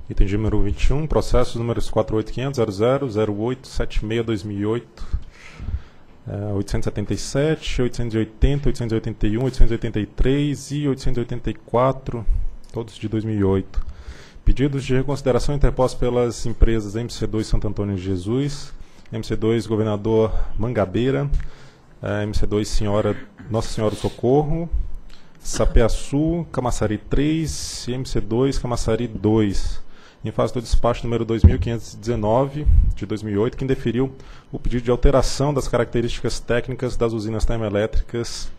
Item de número 21, processos números 4850000 0876/2008, 877, 880, 881, 883 e 884, todos de 2008. Pedidos de reconsideração interpostos pelas empresas MC2 Santo Antônio de Jesus, MC2 Governador Mangabeira, MC2 Nossa Senhora do Socorro, Sapeaçu, Camaçari 3 e MC2 Camaçari 2. Em face do despacho número 2519 de 2008, que indeferiu o pedido de alteração das características técnicas das usinas termoelétricas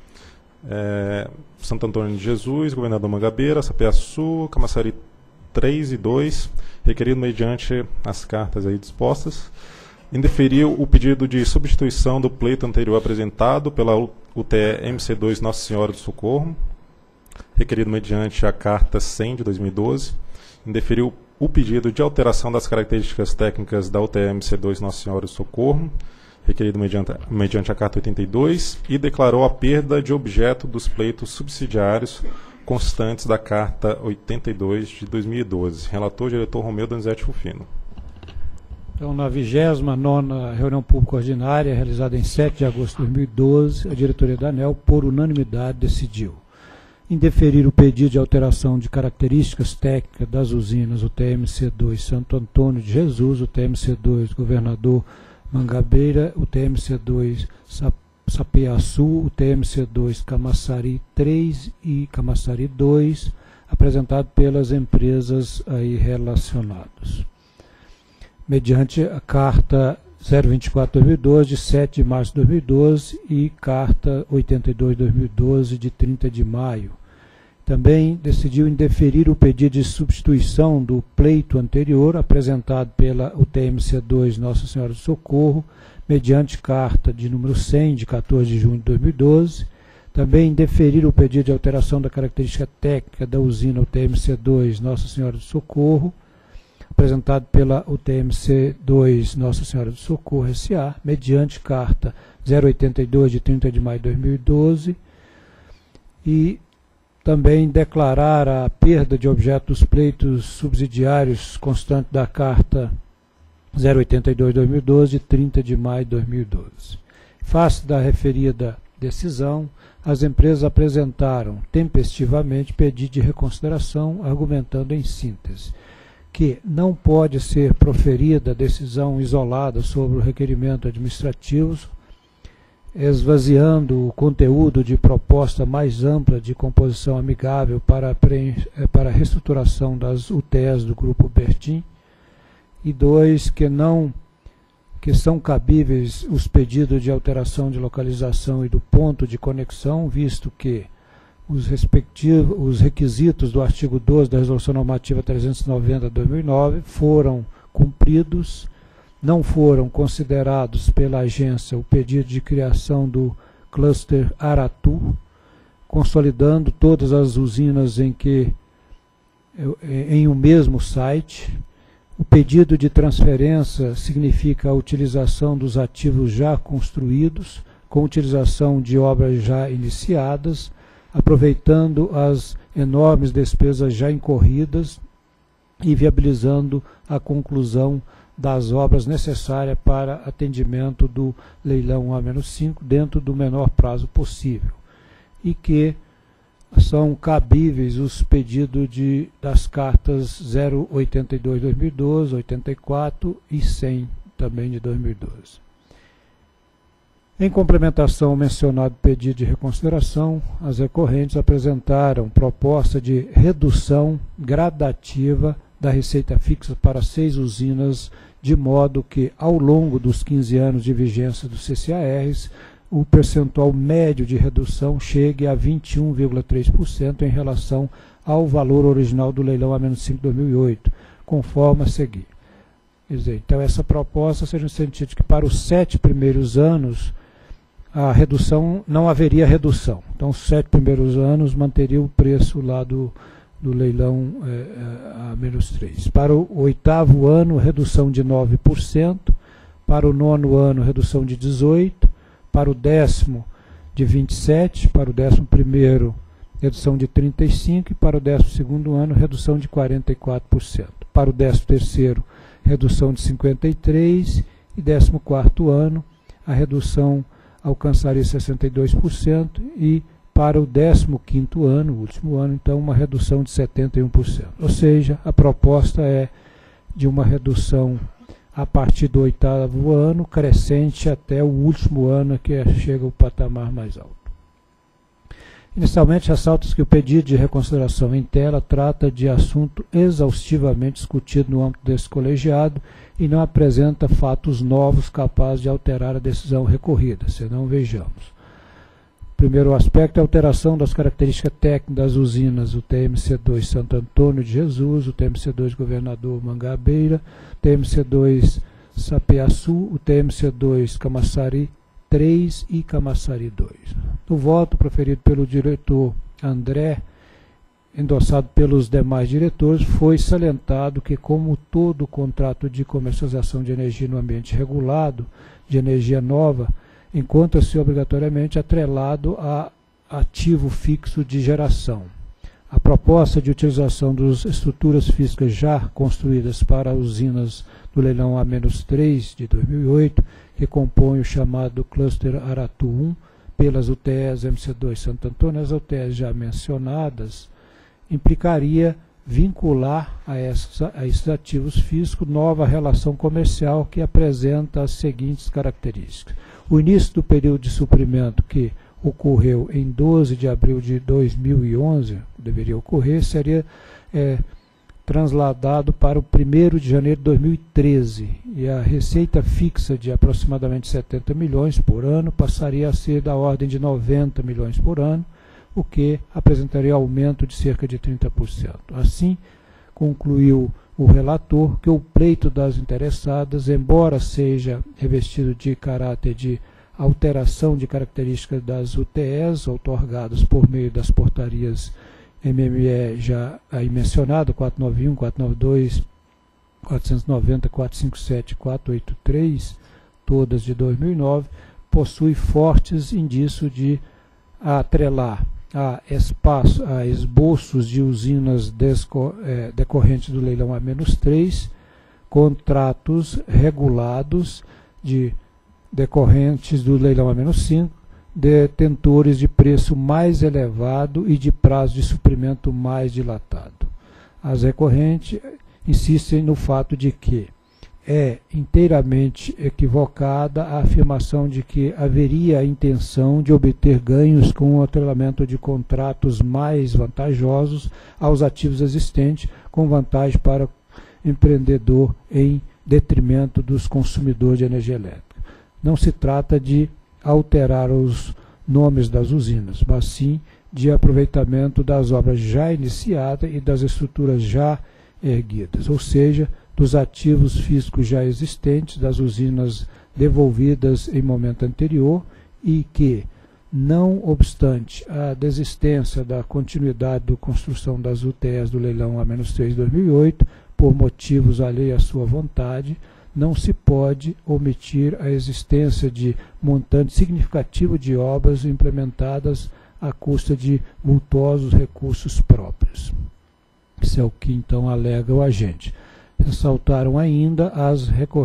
Santo Antônio de Jesus, Governador Mangabeira, Sapeaçu, Camaçari 3 e 2, requerido mediante as cartas aí dispostas. Indeferiu o pedido de substituição do pleito anterior apresentado pela UTE MC2 Nossa Senhora do Socorro, requerido mediante a carta 100 de 2012. Indeferiu o pedido de alteração das características técnicas da UTE MC2 Nossa Senhora do Socorro, requerido mediante a carta 82, e declarou a perda de objeto dos pleitos subsidiários constantes da carta 82 de 2012. Relator, diretor Romeu Donizete Rufino. Então, na 29ª reunião pública ordinária, realizada em 7 de agosto de 2012, a diretoria da ANEEL, por unanimidade, decidiu indeferir o pedido de alteração de características técnicas das usinas UTMC2 Santo Antônio de Jesus, UTMC2 Governador Mangabeira, UTMC2 Sapeaçu, UTMC2 Camaçari 3 e Camaçari 2, apresentado pelas empresas aí relacionadas, mediante a carta 024/2012, de 7 de março de 2012, e carta 82/2012, de 30 de maio. Também decidiu indeferir o pedido de substituição do pleito anterior, apresentado pela UTMC2 Nossa Senhora do Socorro, mediante carta de número 100, de 14 de junho de 2012. Também indeferir o pedido de alteração da característica técnica da usina UTMC2 Nossa Senhora do Socorro, apresentado pela UTMC2 Nossa Senhora do Socorro S.A., mediante carta 082, de 30 de maio de 2012, e também declarar a perda de objeto dos pleitos subsidiários constante da carta 082/2012, de 30 de maio de 2012. Face da referida decisão, as empresas apresentaram tempestivamente pedido de reconsideração, argumentando em síntese que não pode ser proferida decisão isolada sobre o requerimento administrativo, esvaziando o conteúdo de proposta mais ampla de composição amigável para a reestruturação das UTEs do Grupo Bertin, e 2, que são cabíveis os pedidos de alteração de localização e do ponto de conexão, visto que os requisitos do artigo 12 da Resolução Normativa 390/2009 foram cumpridos. Não foram considerados pela agência o pedido de criação do cluster Aratu, consolidando todas as usinas em um mesmo site. O pedido de transferência significa a utilização dos ativos já construídos, com utilização de obras já iniciadas, aproveitando as enormes despesas já incorridas e viabilizando a conclusão das obras necessárias para atendimento do leilão A-5 dentro do menor prazo possível, e que são cabíveis os pedidos das cartas 082/2012, 84 e 100 também de 2012. Em complementação ao mencionado pedido de reconsideração, as recorrentes apresentaram proposta de redução gradativa da receita fixa para 6 usinas, de modo que, ao longo dos 15 anos de vigência dos CCARs, o percentual médio de redução chegue a 21,3% em relação ao valor original do leilão A-5 2008, conforme a seguir. Quer dizer, então, essa proposta seja no sentido de que, para os 7 primeiros anos, a redução, não haveria redução. Então, os 7 primeiros anos manteria o preço lá do leilão A-3. Para o 8º ano, redução de 9%. Para o 9º ano, redução de 18%. Para o 10º, de 27%. Para o 11º, redução de 35%. E para o 12º ano, redução de 44%. para o 13º, redução de 53%, e 14º ano, a redução alcançaria 62%, e para o 15º ano, o último ano, então, uma redução de 71%. Ou seja, a proposta é de uma redução a partir do 8º ano, crescente até o último ano, que chega ao patamar mais alto. Inicialmente, ressalta-se que o pedido de reconsideração em tela trata de assunto exaustivamente discutido no âmbito desse colegiado e não apresenta fatos novos capazes de alterar a decisão recorrida, senão vejamos. O primeiro aspecto é a alteração das características técnicas das usinas, o TMC2 Santo Antônio de Jesus, o TMC2 Governador Mangabeira, o TMC2 Sapeaçu, o TMC2 Camaçari 3 e Camaçari 2. No voto proferido pelo diretor André, endossado pelos demais diretores, foi salientado que, como todo contrato de comercialização de energia no ambiente regulado, de energia nova, encontra-se obrigatoriamente atrelado a ativo fixo de geração. A proposta de utilização das estruturas físicas já construídas para usinas do leilão A-3 de 2008, que compõe o chamado Cluster Aratu 1, pelas UTEs MC2 Santo Antônio, as UTEs já mencionadas, implicaria vincular a esses ativos físicos nova relação comercial que apresenta as seguintes características. O início do período de suprimento, que ocorreu em 12 de abril de 2011, deveria ocorrer, seria transladado para o 1º de janeiro de 2013, e a receita fixa de aproximadamente 70 milhões por ano passaria a ser da ordem de 90 milhões por ano, o que apresentaria aumento de cerca de 30%. Assim, concluiu o relator que o pleito das interessadas, embora seja revestido de caráter de alteração de características das UTEs outorgadas por meio das portarias MME já aí mencionado, 491, 492, 490, 457 e 483, todas de 2009, possui fortes indícios de atrelar a esboços de usinas decorrentes do leilão A-3, contratos regulados decorrentes do leilão A-5, detentores de preço mais elevado e de prazo de suprimento mais dilatado. As recorrentes insistem no fato de que é inteiramente equivocada a afirmação de que haveria a intenção de obter ganhos com o atrelamento de contratos mais vantajosos aos ativos existentes, com vantagem para o empreendedor em detrimento dos consumidores de energia elétrica. Não se trata de alterar os nomes das usinas, mas sim de aproveitamento das obras já iniciadas e das estruturas já erguidas, ou seja, dos ativos físicos já existentes, das usinas devolvidas em momento anterior e que, não obstante a desistência da continuidade da construção das UTEs do leilão A-3 de 2008, por motivos alheios à sua vontade, não se pode omitir a existência de montante significativo de obras implementadas à custa de vultosos recursos próprios. Isso é o que então alega o agente. Ressaltaram ainda as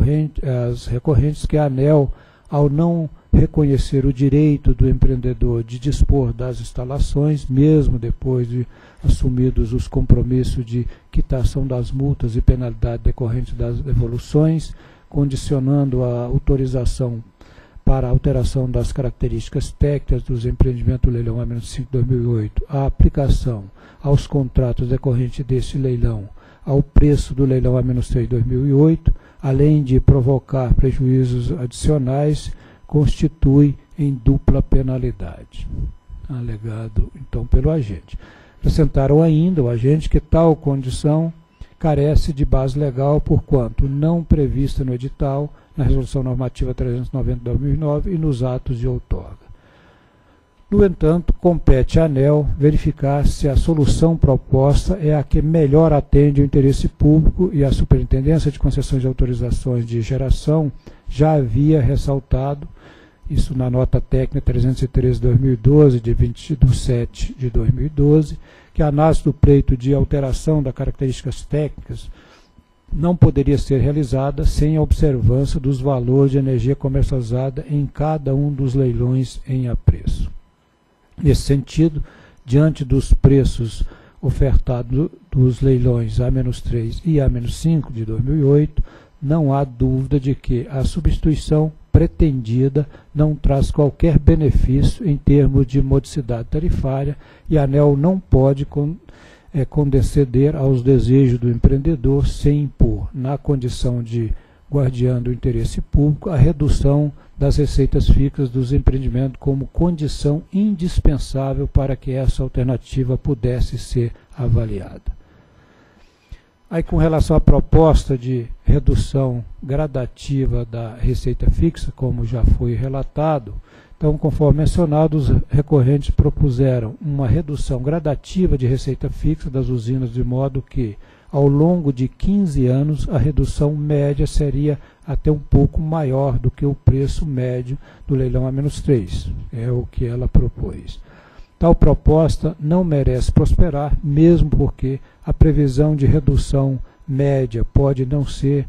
recorrentes que a ANEEL, ao não reconhecer o direito do empreendedor de dispor das instalações, mesmo depois de assumidos os compromissos de quitação das multas e penalidades decorrentes das devoluções, condicionando a autorização para a alteração das características técnicas dos empreendimentos do leilão A-5 2008, a aplicação aos contratos decorrentes desse leilão ao preço do leilão A-3 de 2008, além de provocar prejuízos adicionais, constitui em dupla penalidade. Alegado, então, pelo agente. Acrescentaram ainda o agente que tal condição carece de base legal, porquanto não prevista no edital, na Resolução Normativa 390 de 2009 e nos atos de outorga. No entanto, compete à ANEEL verificar se a solução proposta é a que melhor atende ao interesse público, e a Superintendência de Concessões e Autorizações de Geração já havia ressaltado, isso na nota técnica 313 de 2012, de 20/7 de 2012, que a análise do pleito de alteração das características técnicas não poderia ser realizada sem a observância dos valores de energia comercializada em cada um dos leilões em apreço. Nesse sentido, diante dos preços ofertados dos leilões A-3 e A-5 de 2008, não há dúvida de que a substituição pretendida não traz qualquer benefício em termos de modicidade tarifária e a ANEEL não pode condescender aos desejos do empreendedor sem impor, na condição de guardiã do interesse público, a redução das receitas fixas dos empreendimentos como condição indispensável para que essa alternativa pudesse ser avaliada. Aí, com relação à proposta de redução gradativa da receita fixa, como já foi relatado, então, conforme mencionado, os recorrentes propuseram uma redução gradativa de receita fixa das usinas, de modo que, ao longo de 15 anos, a redução média seria até um pouco maior do que o preço médio do leilão A-3, é o que ela propôs. Tal proposta não merece prosperar, mesmo porque a previsão de redução média pode não se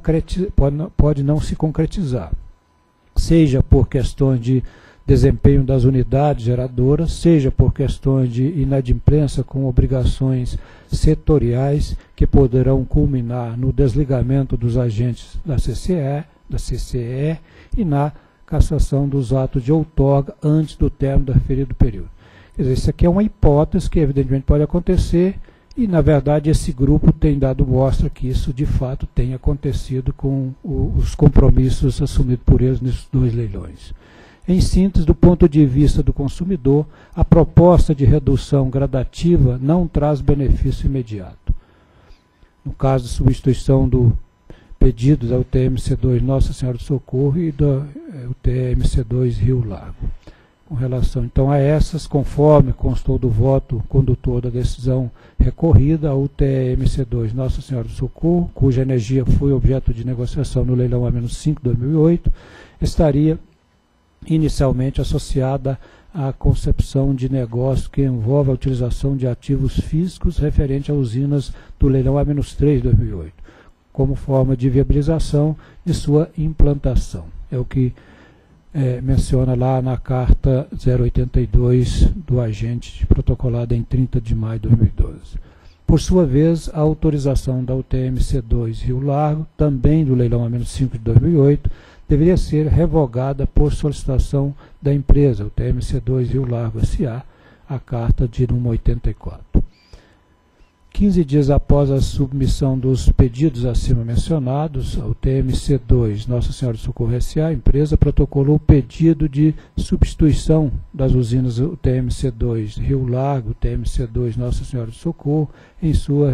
concretizar, seja por questões de desempenho das unidades geradoras, seja por questões de inadimplência com obrigações setoriais que poderão culminar no desligamento dos agentes da CCE e na cassação dos atos de outorga antes do término do referido período. Quer dizer, isso aqui é uma hipótese que evidentemente pode acontecer e, na verdade, esse grupo tem dado mostra que isso de fato tem acontecido com os compromissos assumidos por eles nesses dois leilões. Em síntese, do ponto de vista do consumidor, a proposta de redução gradativa não traz benefício imediato. No caso de substituição do pedido da UTMC2 Nossa Senhora do Socorro e da UTMC2 Rio Largo. Com relação, então, a essas, conforme constou do voto condutor da decisão recorrida, a UTMC2 Nossa Senhora do Socorro, cuja energia foi objeto de negociação no leilão A-5 2008, estaria inicialmente associada à concepção de negócio que envolve a utilização de ativos físicos referente a usinas do leilão A-3 2008, como forma de viabilização de sua implantação. É o que menciona lá na carta 082 do agente protocolada em 30 de maio de 2012. Por sua vez, a autorização da UTMC2 Rio Largo, também do leilão A-5 de 2008, deveria ser revogada por solicitação da empresa, UTMC2 Rio Largo S.A., a carta de número 84. 15 dias após a submissão dos pedidos acima mencionados, a UTMC2 Nossa Senhora do Socorro S.A., a empresa, protocolou o pedido de substituição das usinas UTMC2 Rio Largo, UTMC2 Nossa Senhora do Socorro, em seus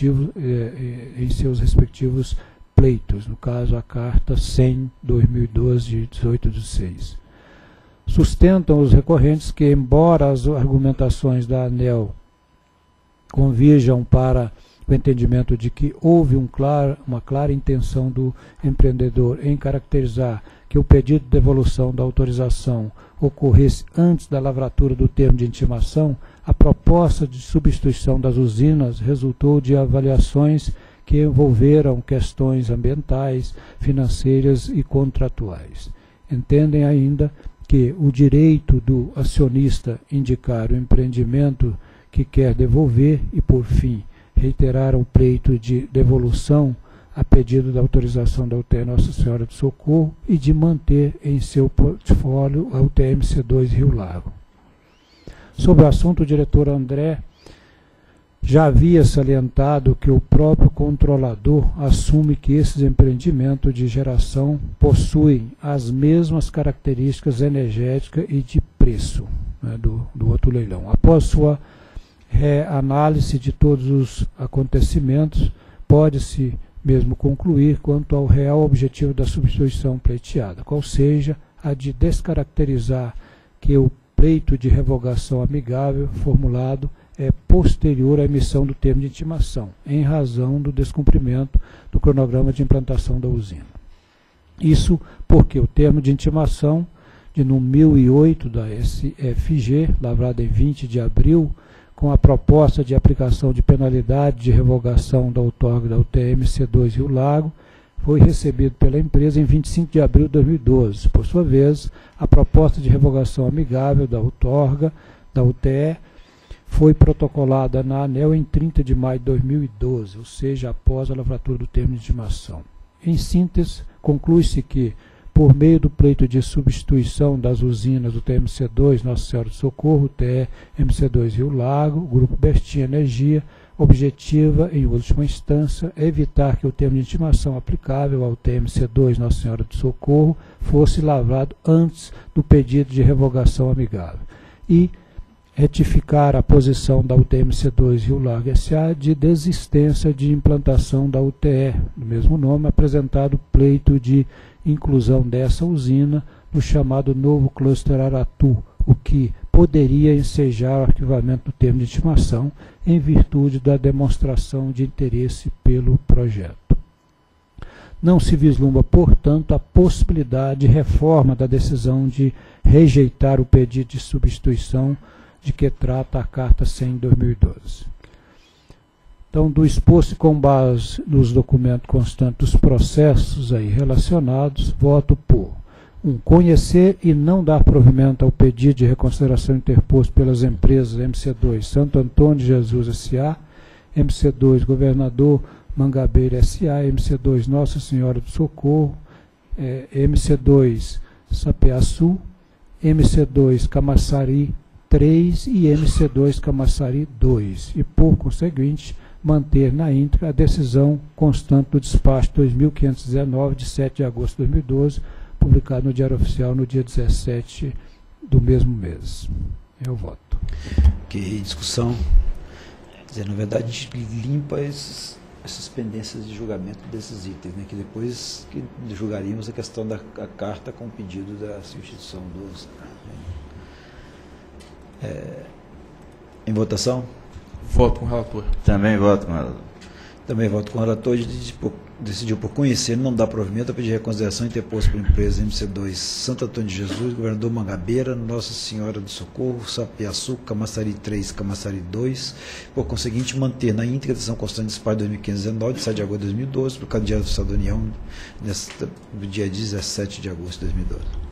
respectivos pleitos, no caso a carta 100/2012 de 18 de 6. Sustentam os recorrentes que, embora as argumentações da ANEEL convirjam para o entendimento de que houve uma clara intenção do empreendedor em caracterizar que o pedido de devolução da autorização ocorresse antes da lavratura do termo de intimação, a proposta de substituição das usinas resultou de avaliações que envolveram questões ambientais, financeiras e contratuais. Entendem ainda que o direito do acionista indicar o empreendimento que quer devolver e, por fim, reiterar o pleito de devolução a pedido da autorização da UTE Nossa Senhora do Socorro e de manter em seu portfólio a UTMC2 Rio Largo. Sobre o assunto, o diretor André já havia salientado que o próprio controlador assume que esses empreendimentos de geração possuem as mesmas características energéticas e de preço, né, do outro leilão. Após sua reanálise de todos os acontecimentos, pode-se mesmo concluir quanto ao real objetivo da substituição pleiteada, qual seja a de descaracterizar que o pleito de revogação amigável formulado é posterior à emissão do termo de intimação, em razão do descumprimento do cronograma de implantação da usina. Isso porque o termo de intimação de número 1008 da SFG, lavrado em 20 de abril, com a proposta de aplicação de penalidade de revogação da outorga da UTE MC2 Rio Lago, foi recebido pela empresa em 25 de abril de 2012. Por sua vez, a proposta de revogação amigável da outorga da UTE foi protocolada na ANEEL em 30 de maio de 2012, ou seja, após a lavratura do termo de intimação. Em síntese, conclui-se que, por meio do pleito de substituição das usinas do TMC2 Nossa Senhora do Socorro, UTE MC2 Rio Lago, Grupo Bestinha Energia, objetiva, em última instância, evitar que o termo de intimação aplicável ao TMC2 Nossa Senhora do Socorro fosse lavrado antes do pedido de revogação amigável e retificar a posição da UTMC2 Rio Lago S.A. de desistência de implantação da UTE, do mesmo nome, apresentado pleito de inclusão dessa usina no chamado novo cluster Aratu, o que poderia ensejar o arquivamento do termo de intimação em virtude da demonstração de interesse pelo projeto. Não se vislumbra, portanto, a possibilidade de reforma da decisão de rejeitar o pedido de substituição de que trata a Carta 100/2012. Então, do exposto com base nos documentos constantes dos processos aí relacionados, voto por 1. Conhecer e não dar provimento ao pedido de reconsideração interposto pelas empresas MC2 Santo Antônio de Jesus S.A., MC2 Governador Mangabeira S.A., MC2 Nossa Senhora do Socorro, MC2 Sapeaçu, MC2 Camaçari 3 e MC2 Camaçari 2, e, por conseguinte, manter na íntegra a decisão constante do despacho 2519, de 7 de agosto de 2012, publicado no Diário Oficial no dia 17 do mesmo mês. Eu voto. Ok, discussão. Quer dizer, na verdade, a gente limpa essas pendências de julgamento desses itens, né, que depois que julgaríamos a questão da carta com o pedido da substituição dos... em votação? Voto com o relator. Também voto com o relator. Também voto com o relator. Decidiu por conhecer, não dar provimento a pedido de reconsideração interposto por empresa MC2 Santo Antônio de Jesus, Governador Mangabeira, Nossa Senhora do Socorro, Sapiaçu, Camaçari 3, Camaçari 2, por conseguinte, manter na íntegra a decisão constante de despacho 2519, de 7 de agosto de 2012, por causa do Diário Oficial da União, no dia 17 de agosto de 2012.